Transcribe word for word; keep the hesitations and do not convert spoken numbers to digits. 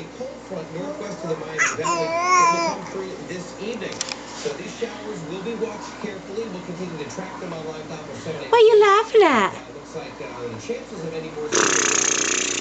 cold front northwest of the Miami Valley. It will come through this evening. So these showers will be watched carefully. We'll continue to track them on Live Doppler seven. What are you laughing at? Uh, looks like uh, the chances of any more